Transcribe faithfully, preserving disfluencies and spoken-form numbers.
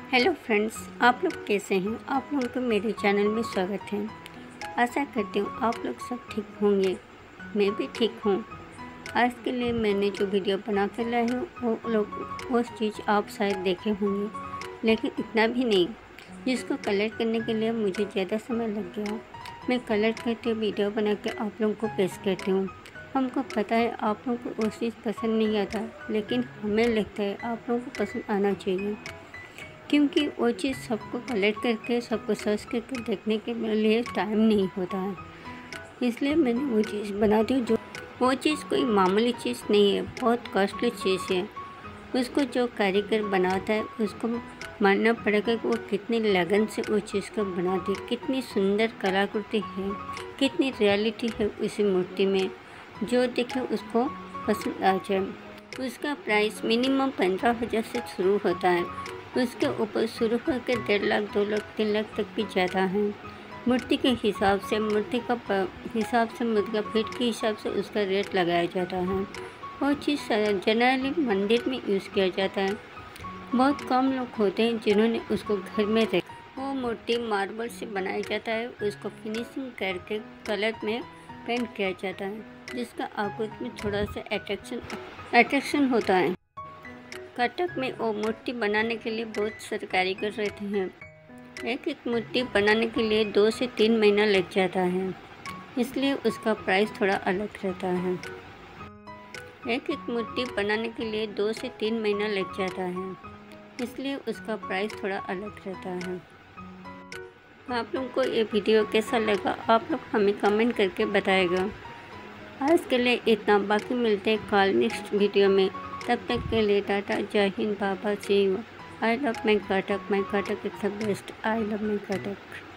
Hello friends, आप लोग कैसे हैं। आप लोगों को मेरे चैनल में स्वागत है। आशा करती हूँ आप लोग सब ठीक होंगे। मैं भी ठीक हूँ। आज के लिए मैंने जो वीडियो बना कर लाई हूँ वो लोग वो चीज़ आप शायद देखे होंगे, लेकिन इतना भी नहीं जिसको कलर करने के लिए मुझे ज़्यादा समय लग गया। मैं कलर करके वीडियो बना के आप लोगों को पेश करती हूँ। हमको पता है आप लोगों को वो चीज़ पसंद नहीं आता, लेकिन हमें लगता है आप लोगों को पसंद आना चाहिए, क्योंकि वो चीज़ सबको कलेक्ट करके सबको सर्च करके देखने के लिए टाइम नहीं होता है। इसलिए मैंने वो चीज़ बना दी। जो वो चीज़ कोई मामूली चीज़ नहीं है, बहुत कॉस्टली चीज़ है। उसको जो कारीगर बनाता है उसको मानना पड़ेगा कि वो कितनी लगन से वो चीज़ को बनाती है, कितनी सुंदर कलाकृति है, कितनी रियलिटी है उसी मूर्ति में, जो देखे उसको पसंद आ जाए। उसका प्राइस मिनिमम पंद्रह हज़ार से शुरू होता है। उसके ऊपर शुरू होकर डेढ़ लाख दो लाख तीन लाख तक भी ज़्यादा है। मूर्ति के हिसाब से मूर्ति का हिसाब से मूर्ति का फीट के हिसाब से उसका रेट लगाया जाता है। वो चीज़ जनरली मंदिर में यूज़ किया जाता है। बहुत कम लोग होते हैं जिन्होंने उसको घर में रखा। वो मूर्ति मार्बल से बनाया जाता है, उसको फिनिशिंग करके कलर में पेंट किया जाता है, जिसका आकृति में थोड़ा सा अट्रैक्शन अट्रैक्शन होता है। कटक में वो मूर्ति बनाने के लिए बहुत सारे कारीगर रहते हैं। एक एक मूर्ति बनाने के लिए दो से तीन महीना लग जाता है, इसलिए उसका प्राइस थोड़ा अलग रहता है। एक एक मूर्ति बनाने के लिए दो से तीन महीना लग जाता है, इसलिए उसका प्राइस थोड़ा अलग रहता है। आप लोगों को ये वीडियो कैसा लगा आप लोग हमें कमेंट करके बताएगा। आज के लिए इतना, बाकी मिलते हैं कल नेक्स्ट वीडियो में। तब तक के लिए टाटा, जय हिंद, बाबा, see you. I love my Cuttack, my Cuttack is the best. I love my Cuttack.